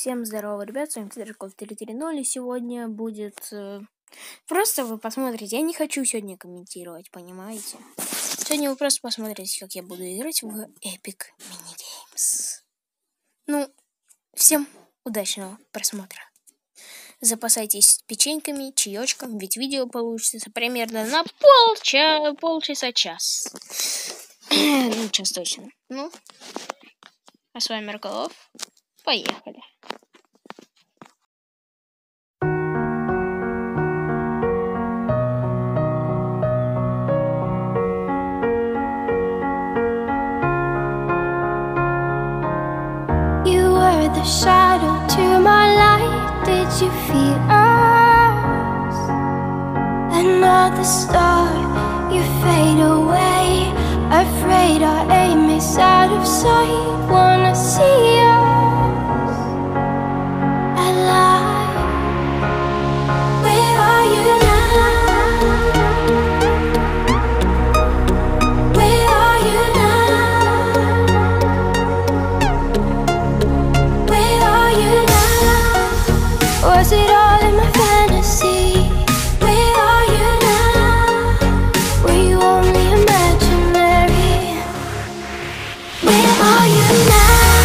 Всем здорово, ребят, с вами Кедраков 330, и сегодня будет... Просто вы посмотрите, я не хочу сегодня комментировать, понимаете? Сегодня вы просто посмотрите, как я буду играть в Epic Mini Games. Ну, всем удачного просмотра. Запасайтесь печеньками, чаечком, ведь видео получится примерно на полчаса-час. Ну, час точно. Ну, а с вами Роколов. Поехали. The shadow to my light, did you feel us? Another star, you fade away. Afraid our aim is out of sight. Wanna see us alive. Where are you now? Where are you now? Was it all in my fantasy? Where are you now? Were you only imaginary? Where are you now?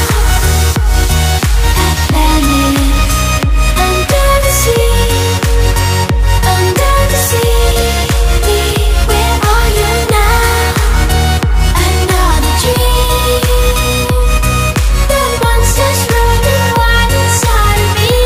Atlantis, under the sea, under the sea. Where are you now? Another dream. The monsters running wild inside of me.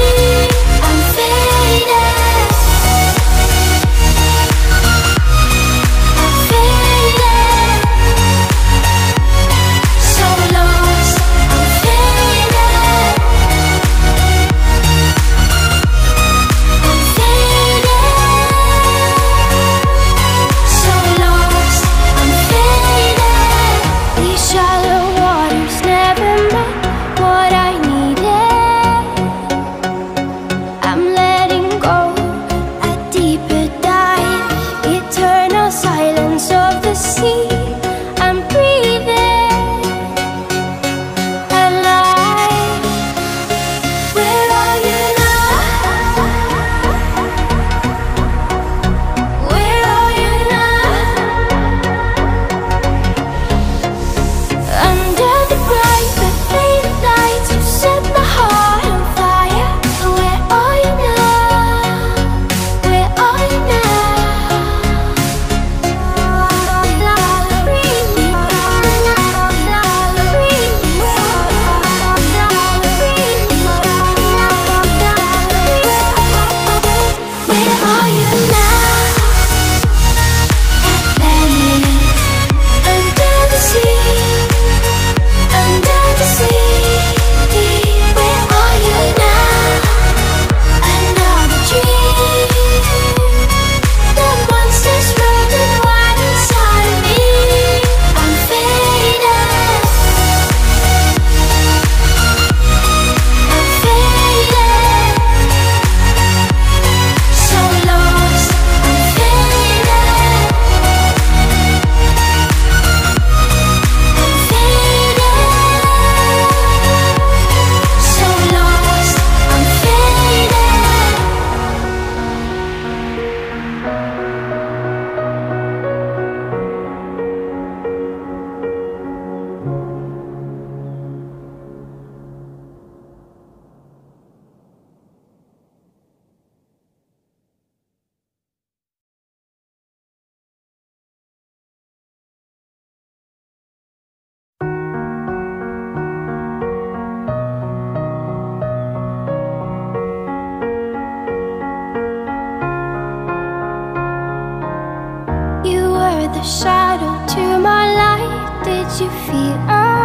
The shadow to my light, did you feel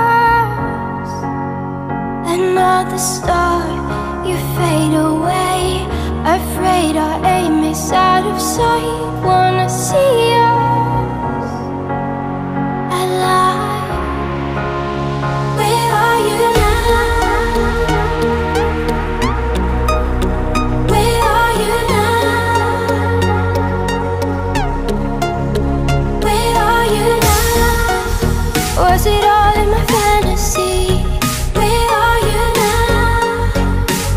us? Another star, you fade away. Afraid our aim is out of sight. Wanna see us alive. Where are you now? Where are you now? Was it all in my fantasy? Where are you now?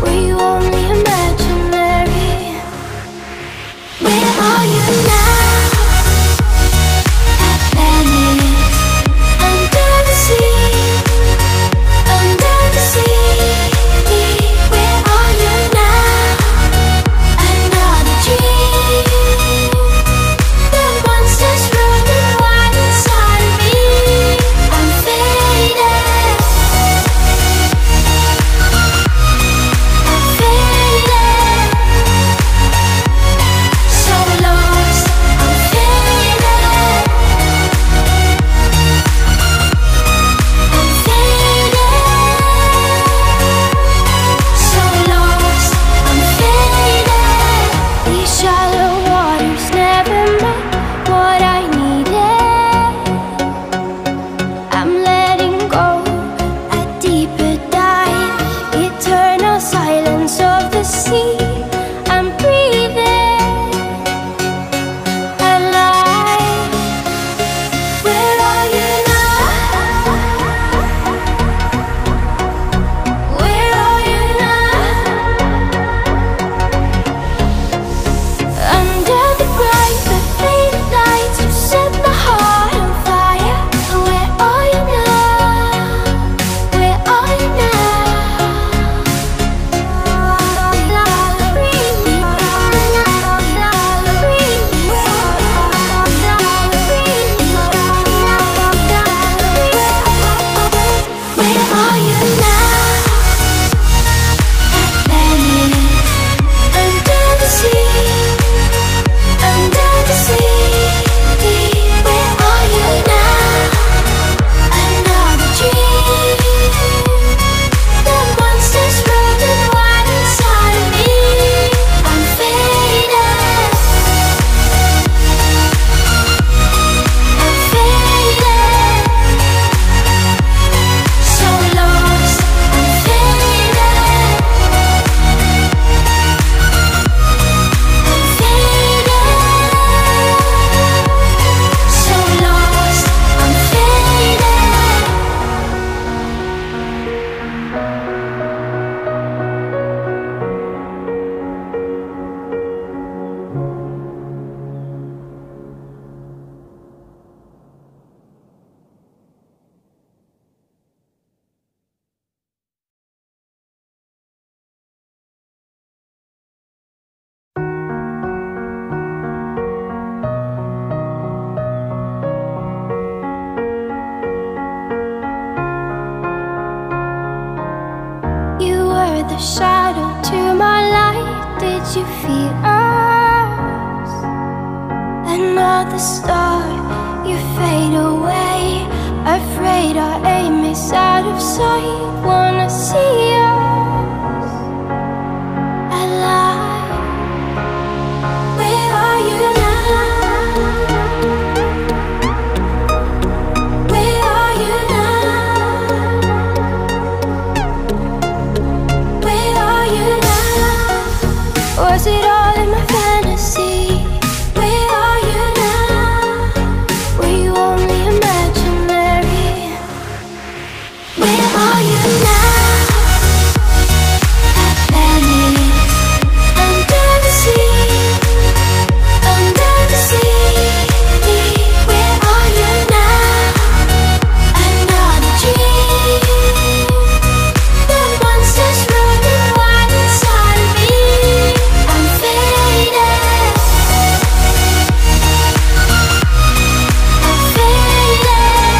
the shadow to my light. Did you feel us? Another star, you fade away. Afraid our aim is out of sight. Wanna see us alive. Where are you now? Where are you now? Where are you now? Was it all in my fantasy? Where are you now? Were you only imaginary? Where are you now? At Venice, under the sea, under the sea. Where are you now? Another dream. The monsters running wild inside of me. I'm faded. I'm faded.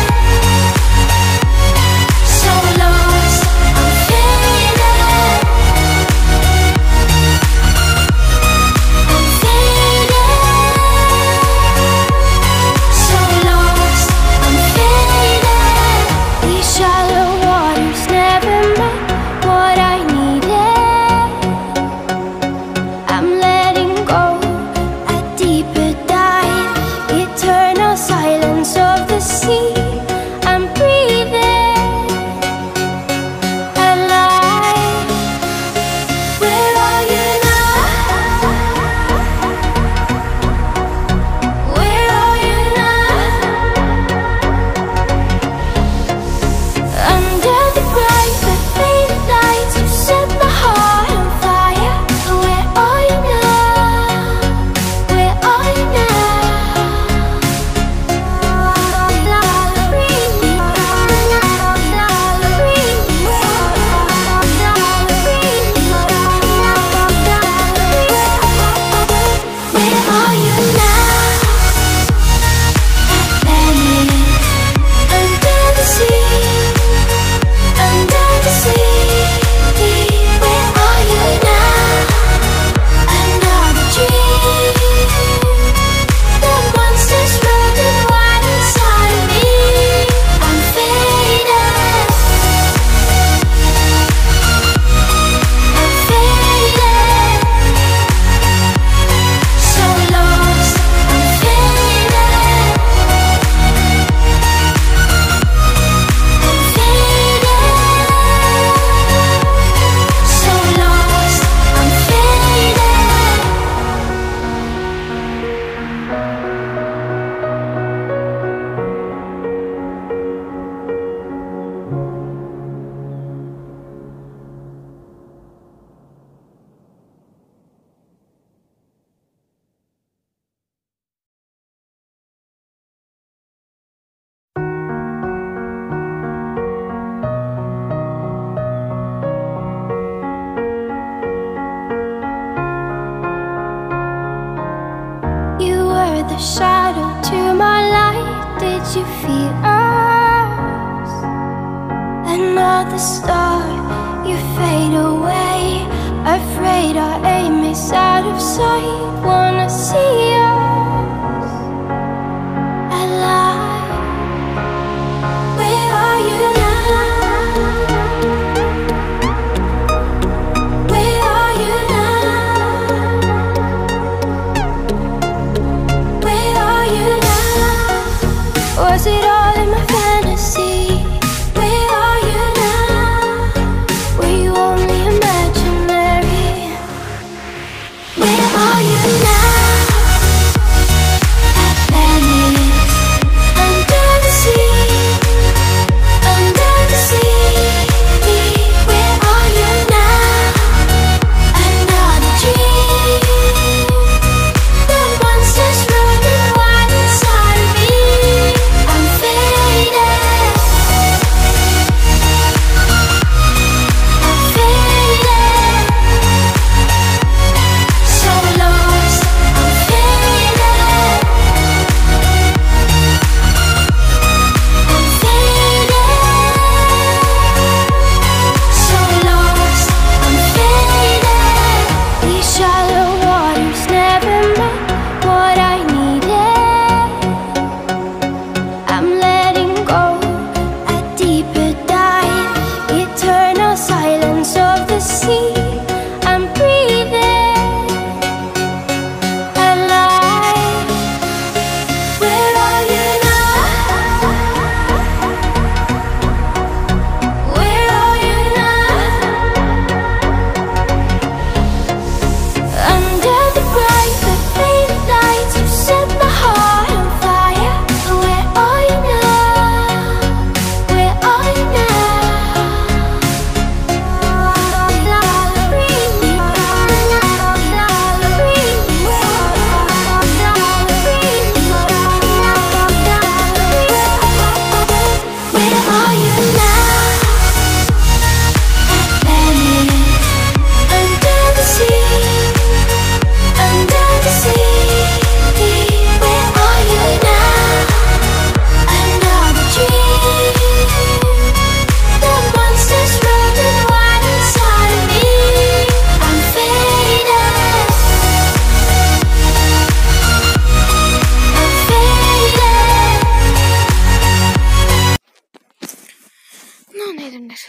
So lost. I'm faded. I'm faded. So lost. I'm faded. These shallow waters never met what I needed. I'm letting go a deeper dive. Eternal silence of the sea. I'm breathing alive. Where are you now? Where are you now? Under the bright but faded lights, you set my heart on fire. Where are you now? Where are you now? Where are you now? At Venice, under the sea, under the sea. Where are you now? Another dream. The monsters running wild inside of me. I'm faded. I'm faded. So lost. I'm faded. I'm faded. So lost. I'm faded. You were the shadow to my light. Did you feel us? Another star, you fade away. Afraid our aim is out of sight. Wanna see us alive. Where are you now? Where are you now? Where are you now? Was it all in my fantasy? Where are you now?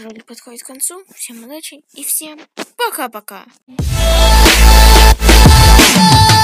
ролик подходит к концу. Всем удачи и всем пока-пока.